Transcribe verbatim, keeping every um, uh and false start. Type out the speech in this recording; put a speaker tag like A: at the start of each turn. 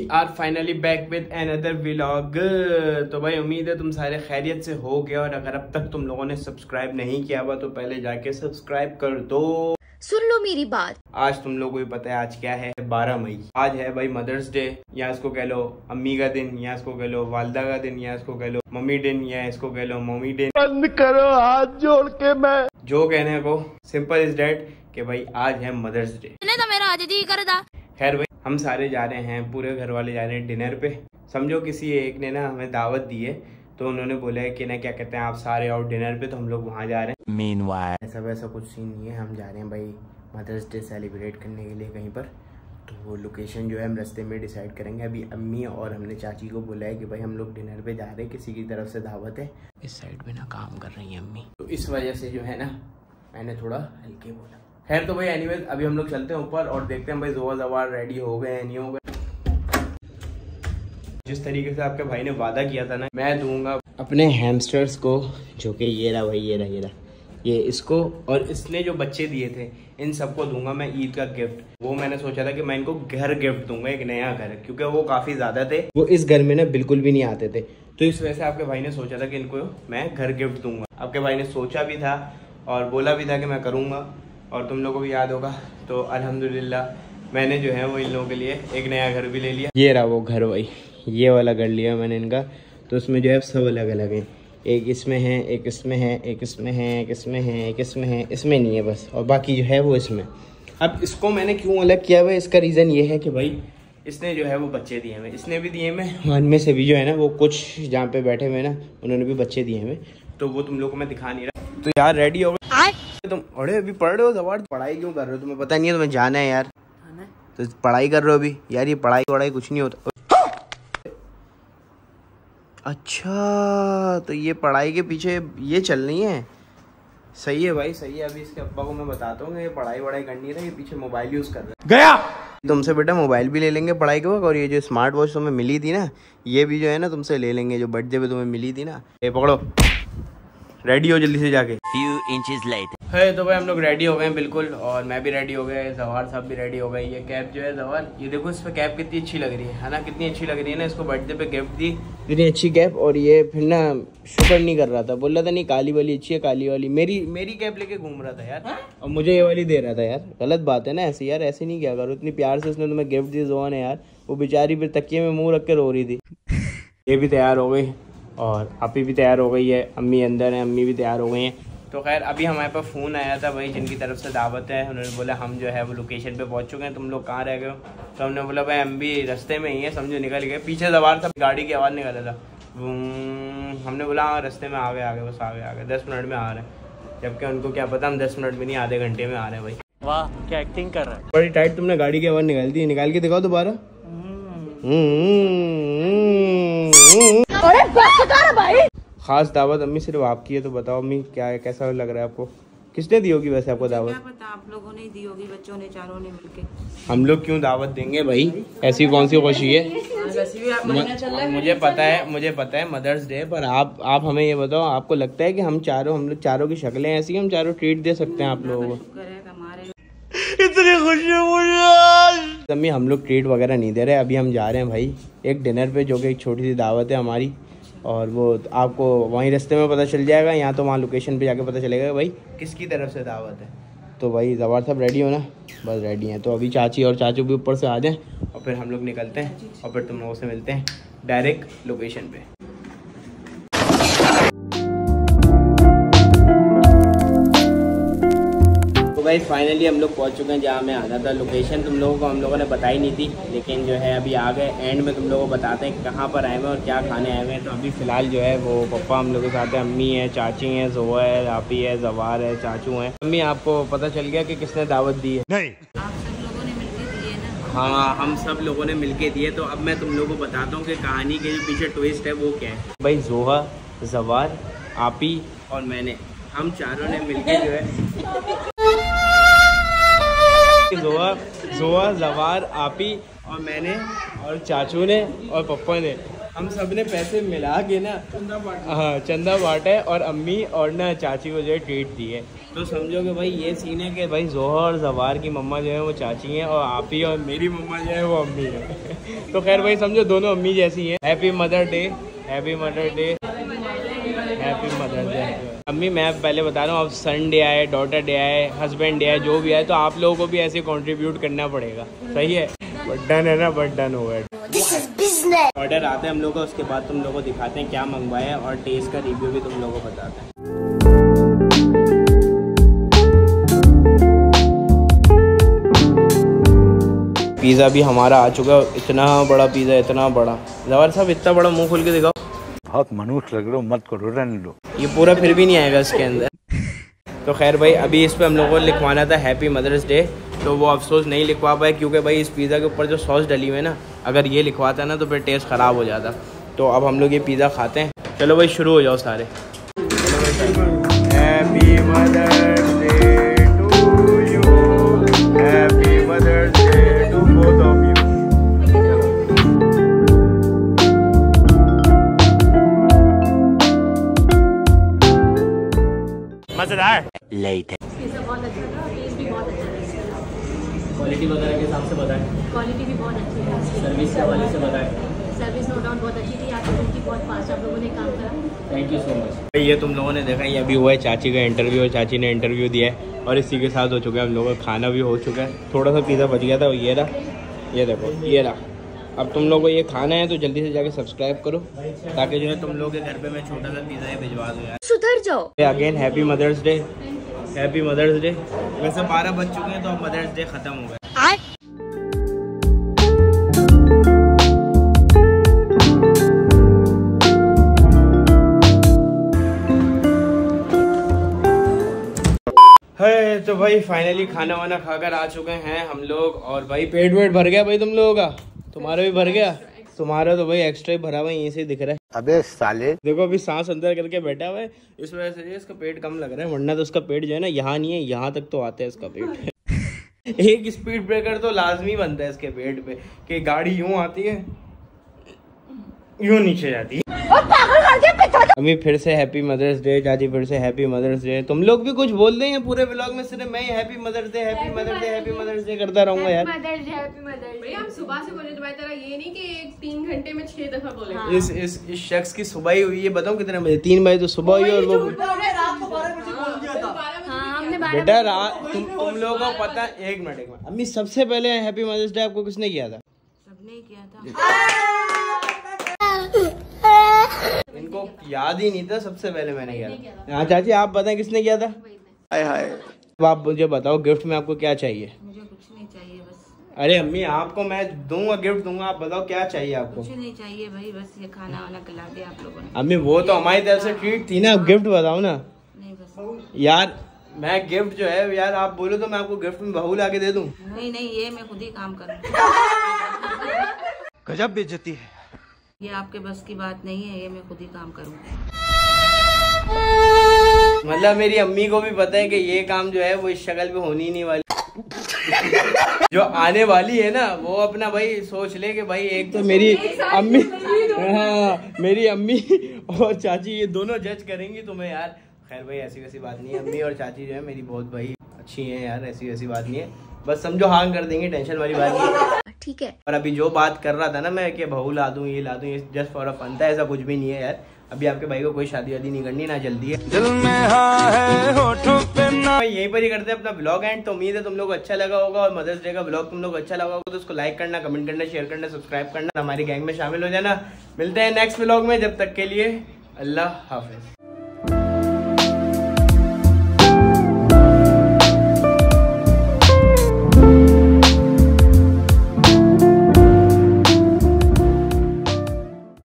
A: Are finally back with another vlog. तो भाई उम्मीद है तुम सारे खैरियत से हो गए, और अगर अब तक तुम लोगों ने सब्सक्राइब नहीं किया हुआ तो पहले जाके सब्सक्राइब कर दो।
B: सुन लो मेरी बात।
A: आज तुम लोगों को भी पता है आज क्या है, बारह मई। आज है भाई मदर्स डे, या इसको कह लो अम्मी का दिन, या इसको कह लो वालदा का दिन, या इसको कह लो मम्मी दिन, या इसको कह लो मम्मी दिन।
C: बंद करो हाथ जोड़ के, मैं
A: जो कहने को सिंपल इज डेट कि भाई आज है मदर्स डे।
B: तो मेरा आज जी कर दा।
A: खैर भाई हम सारे जा रहे हैं, पूरे घर वाले जा रहे हैं डिनर पे। समझो किसी एक ने ना हमें दावत दी है, तो उन्होंने बोला है कि ना क्या कहते हैं आप सारे आओ डिनर पे, तो हम लोग वहाँ जा रहे हैं।
C: Meanwhile,
A: ऐसा वैसा कुछ सीन नहीं है, हम जा रहे हैं भाई मदर्स डे सेलिब्रेट करने के लिए कहीं पर। तो वो लोकेशन जो है हम रास्ते में डिसाइड करेंगे। अभी अम्मी और हमने चाची को बोला है कि भाई हम लोग डिनर पे जा रहे हैं, किसी की तरफ से दावत है। इस साइड पे ना काम कर रही है अम्मी, तो इस वजह से जो है ना मैंने थोड़ा हल्के बोला। खैर तो भाई एनीवेज अभी हम लोग चलते हैं ऊपर और देखते हैं भाई जोआ जवार रेडी हो गए हैं नहीं हो गए। जिस तरीके से आपके भाई ने वादा किया था ना, मैं दूंगा अपने हैमस्टर्स को, जो कि ये रहा भाई, ये रहा ये रहा ये इसको, और इसने जो बच्चे दिए थे इन सबको दूंगा मैं ईद का गिफ्ट। वो मैंने सोचा था कि मैं इनको घर गिफ्ट दूंगा, एक नया घर, क्योंकि वो काफी ज्यादा थे, वो इस घर में ना बिल्कुल भी नहीं आते थे। तो इस वजह से आपके भाई ने सोचा था कि इनको मैं घर गिफ्ट दूंगा। आपके भाई ने सोचा भी था और बोला भी था कि मैं करूंगा, और तुम लोगों को भी याद होगा। तो अल्हम्दुलिल्लाह मैंने जो है वो इन लोगों के लिए एक नया घर भी ले लिया। ये रहा वो घर भाई, ये वाला घर लिया मैंने इनका। तो उसमें जो है सब अलग अलग है, एक इसमें है, एक इसमें है, एक इसमें है, एक इसमें है, एक इसमें है, इसमें नहीं है बस, और बाकी जो है वो इसमें। अब इसको मैंने क्यों अलग किया हुआ है, इसका रीज़न ये है कि भाई इसने जो है वो बच्चे दिए हुए, इसने भी दिए हुए, उनमें से भी जो है ना वो कुछ जहाँ पे बैठे हुए ना उन्होंने भी बच्चे दिए हुए, तो वो तुम लोग को मैं दिखा नहीं रहा। तो यार रेडी हो गए तुम? अरे अभी पढ़ रहे हो सवार, पढ़ाई क्यों कर रहे हो? तुम्हें पता नहीं है तुम्हें जाना है यार, तो पढ़ाई कर रहे हो अभी? यार ये पढ़ाई वढ़ाई कुछ नहीं होता। अच्छा तो ये पढ़ाई के पीछे ये चल रही है, सही है भाई सही है। अभी इसके अब्बा को मैं बताता हूँ कि ये पढ़ाई वढ़ाई करनी है, ये पीछे मोबाइल यूज़ कर रहे हैं।
C: गया
A: तुमसे बेटा मोबाइल भी ले लेंगे पढ़ाई के वक्त, और ये जो स्मार्ट वॉच तुम्हें मिली थी ना, ये भी जो है ना तुमसे ले लेंगे, जो बर्थडे पे तुम्हें मिली थी ना। ये पकड़ो, रेडी हो जल्दी से जाके।
C: Few inches later.
A: है तो भाई हम लोग रेडी हो गए हैं बिल्कुल, और मैं भी रेडी हो गया, जवार साहब भी रेडी हो गए। ये कैप जो है जवार, ये देखो इस पर कैप कितनी अच्छी लग रही है है ना, कितनी अच्छी लग रही है ना। इसको बर्थडे पे गिफ्ट दी, इतनी अच्छी कैप, और ये फिर ना शुक्र नहीं कर रहा था, बोल रहा था नहीं काली वाली अच्छी है, काली वाली। मेरी मेरी कैप लेके घूम रहा था यार, और मुझे ये वाली दे रहा था यार। गलत बात है ना ऐसे यार, ऐसे नहीं क्या करो। इतनी प्यार से उसने तुम्हें गिफ्ट दी जोआ ने यार, वो बेचारी फिर तकिए में मुँह रख के रो रही थी। ये भी तैयार हो गई, और आपी भी तैयार हो गई है, अम्मी अंदर है, अम्मी भी तैयार हो गई हैं। तो खैर अभी हमारे पास फ़ोन आया था भाई जिनकी तरफ से दावत है, उन्होंने बोला हम जो है वो लोकेशन पे पहुंच चुके हैं, तुम लोग कहाँ रह गए हो? तो हमने बोला भाई हम भी रास्ते में ही है, समझो निकल गए। पीछे सवार था, गाड़ी की आवाज़ निकल रहा था, हमने बोला हाँ रास्ते में आ गए आ गए बस आ गए आ गए दस मिनट में आ रहे हैं। जबकि उनको क्या पता हम दस मिनट में नहीं आधे घंटे में आ रहे हैं भाई। वाह क्या एक्टिंग कर रहा है, बड़ी टाइट तुमने गाड़ी की आवाज़ निकाल दी, निकाल के दिखाओ दोबारा। खास दावत अम्मी सिर्फ आपकी है, तो बताओ अम्मी क्या है, कैसा लग रहा है आपको? किसने दी होगी वैसे आपको दावत?
D: क्या पता, आप लोगों ने दी होगी, बच्चों ने चारों ने मिलके।
A: हम लोग क्यों दावत देंगे भाई, ऐसी कौन सी खुशी है? मुझे पता है मुझे पता है मदर्स डे, पर आप आप हमें ये बताओ, आपको लगता है कि हम चारों हम लोग चारों की शक्लें ऐसी, हम चारों ट्रीट दे सकते हैं आप लोगों को?
C: इतनी खुशी मुझे।
A: अम्मी हम लोग ट्रीट वगैरह नहीं दे रहे, अभी हम जा रहे हैं भाई एक डिनर पे, जो कि एक छोटी सी दावत है हमारी, और वो आपको वहीं रास्ते में पता चल जाएगा, या तो वहाँ लोकेशन पे जाके पता चलेगा भाई किसकी तरफ से दावत है। तो भाई जवार साहब रेडी हो ना? बस रेडी हैं, तो अभी चाची और चाचू भी ऊपर से आ जाएं, और फिर हम लोग निकलते हैं, और फिर तुम लोगों से मिलते हैं डायरेक्ट लोकेशन पे। तो भाई फाइनली हम लोग पहुंच चुके हैं जहाँ हमें आना था। लोकेशन तुम लोगों को हम लोगों ने बताई नहीं थी, लेकिन जो है अभी आ गए। एंड में तुम लोगों को बताते हैं कहाँ पर आए हुए और क्या खाने आए हुए हैं। तो अभी फ़िलहाल जो है वो पप्पा हम लोग के साथ है, अम्मी है, चाची हैं, जोआ है, आपी है, जवार है, चाचू हैं। अम्मी आपको पता चल गया कि किसने दावत दी है?
C: नहीं,
D: आप सब लोगों ने मिलके दिए ना।
A: हाँ हम सब लोगों ने मिलके दिए। तो अब मैं तुम लोगों को बताता हूँ कि कहानी के जो पीछे ट्विस्ट है वो क्या है। भाई जोहा, जवार, आपी और मैंने, हम चारों ने मिलके जो है जोआ जोआ जवार, आपी और मैंने और चाचू ने और पप्पा ने, हम सब ने पैसे मिला के ना हाँ चंदा बांटा है और अम्मी और ना चाची को जो है ट्रीट दी है। तो समझो कि भाई ये सीन है कि भाई जोहर जवार की मम्मा जो है वो चाची हैं और आप ही और मेरी मम्मा जो है वो अम्मी है। तो खैर भाई समझो दोनों अम्मी जैसी हैं। Happy mother day, happy mother day, happy mother day. अम्मी मैं पहले बता रहा हूँ, अब सन डे आए, डॉटर डे आए, हस्बैंड डे आए, जो भी आए तो आप लोगों को भी ऐसे कंट्रीब्यूट करना पड़ेगा। सही है, बटन है ना, बटन हो गया। ऑर्डर आता है हम लोग का, उसके बाद तुम लोगों को दिखाते हैं क्या मंगवाया है और टेस्ट का रिव्यू भी तुम लोगों को बताते हैं। पिज़्ज़ा भी हमारा आ चुका है। इतना बड़ा पिज़्ज़ा, इतना बड़ा। जवार साहब इतना बड़ा मुंह खोल के दिखाओ।
E: बहुत मनुष्य लग रहे हो, मत करो, रहने दो।
A: ये पूरा फिर भी नहीं आएगा इसके अंदर। तो खैर भाई अभी इस पे हम लोगों को लिखवाना था हैप्पी मदर्स डे, तो वो अफसोस नहीं लिखवा पाए क्योंकि भाई इस पिज़्ज़ा के ऊपर जो सॉस डली हुई है ना, अगर ये लिखवाता ना तो फिर टेस्ट ख़राब हो जाता। तो अब हम लोग ये पिज़्ज़ा खाते हैं। चलो भाई शुरू हो जाओ सारे। Happy mother's day to you, happy mother's day to both of you. मजेदार
C: Later.
F: बहुत अच्छा था, टेस्ट भी बहुत अच्छा था।
A: क्वालिटी वगैरह के हिसाब से बताएं।
F: क्वालिटी भी बहुत अच्छी है,
A: सर्विस के हवाले से बताएं।
F: सर्विस नो डाउट बहुत अच्छी थी। आपकी उनकी बहुत फास्ट आप लोगों ने काम करा।
A: Thank you so much. ये तुम लोगों ने देखा, ये अभी हुआ है चाची का इंटरव्यू, और चाची ने इंटरव्यू दिया है और इसी के साथ हो चुका है हम लोगों का खाना भी हो चुका है। थोड़ा सा पिज़्ज़ा बच गया था, ये रहा, ये देखो ये रहा। अब तुम लोगों को ये खाना है तो जल्दी से जाके सब्सक्राइब करो ताकि जो है तुम लोगों के घर पे मैं छोटा सा पिज़्ज़ा भिजवा दूँ यार।
B: सुधर जाओ।
A: Again happy mother's day, happy mother's day. वैसे बारह बज चुके हैं तो अब मदर्स डे खत्म हो गया। है तो भाई फाइनली खाना वाना खाकर आ चुके हैं हम लोग और भाई पेट वेट भर गया भाई तुम लोगों का। तुम्हारा भी भर गया? तुम्हारा तो भाई एक्स्ट्रा ही भरा हुआ यहीं से दिख रहा है।
E: अबे साले,
A: देखो अभी सांस अंदर करके बैठा हुआ है, इस वजह से इसका पेट कम लग रहा है, वरना तो उसका पेट जो है ना यहाँ नहीं है, यहाँ तक तो आता है इसका पेट। एक स्पीड ब्रेकर तो लाजमी बनता है इसके पेट पे कि गाड़ी यूं आती है, यूं नीचे जाती है। अम्मी फिर से हैप्पी मदर्स डे, चाची फिर से हैप्पी मदर्स डे। तुम लोग भी कुछ बोल रहे हैं पूरे व्लॉग में, सिर्फ मैं happy mother's day happy mother's day happy mother's day करता रहूंगा यार।
F: Mother's day, happy mother's day.
G: हम सुबह से बोले तुम्हारी तरह, ये नहीं कि एक तीन घंटे में छह दफा बोले।
F: हाँ।
A: इस इस इस शख्स की सुबह ही हुई है, बताओ कितने बजे? तीन बजे तो सुबह हुई और वो बेटा रात। तुम तुम लोगों को पता, एक मिनट एक मिनट अम्मी, सबसे पहले हैप्पी मदर्स डे आपको किसने किया था?
D: सबने किया था।
A: इनको याद ही नहीं था, सबसे पहले मैंने किया था। हाँ चाची आप बताएं किसने किया था? हाय हाय। अब आप मुझे बताओ गिफ्ट में आपको क्या चाहिए?
D: मुझे कुछ नहीं चाहिए बस।
A: अरे अम्मी आपको मैं दूंगा गिफ्ट दूंगा, आप बताओ क्या चाहिए आपको?
D: कुछ नहीं चाहिए भाई, बस ये खाना वाना खिला दे आप लोगों ने।
A: अम्मी वो तो हमारी तरफ से ट्रीट थी ना, गिफ्ट बताओ ना।
D: नहीं बस
A: यार मैं गिफ्ट जो है यार आप बोलो तो मैं आपको गिफ्ट में बहू ला के दे दूं।
D: नहीं नहीं, ये मैं खुद ही काम करूँ।
E: गजब बेइज्जती है।
D: ये आपके बस की बात नहीं है, ये मैं खुद ही काम करूँ।
A: मतलब मेरी अम्मी को भी पता है कि ये काम जो है वो इस शक्ल पे होनी ही नहीं वाली। जो आने वाली है ना वो अपना भाई सोच ले कि भाई एक तो मेरी अम्मी, हाँ मेरी अम्मी और चाची ये दोनों जज करेंगी तुम्हें यार। खैर भाई ऐसी वैसी बात नहीं है, अम्मी और चाची जो है मेरी बहुत भाई अच्छी हैं यार, ऐसी वैसी बात नहीं है, बस समझो हाँ कर देंगे, टेंशन वाली बात नहीं है।
B: ठीक है।
A: और अभी जो बात कर रहा था ना मैं कि बहू ला दूं ये ला दूं, ये जस्ट फॉर अ फन था, ऐसा कुछ भी नहीं है यार। अभी आपके भाई को कोई शादी वादी नहीं करनी, ना जल्दी है। दिल में हाँ है होठों पे ना। यहीं पर ही करते हैं अपना ब्लॉग एंड। तो उम्मीद है तुम लोग को अच्छा लगा होगा और मदर्स डे का ब्लॉग तुम लोग को अच्छा लगा होगा तो उसको लाइक करना, कमेंट करना, शेयर करना, सब्सक्राइब करना, हमारी गैंग में शामिल हो जाना। मिलते हैं नेक्स्ट ब्लॉग में, जब तक के लिए अल्लाह हाफिज।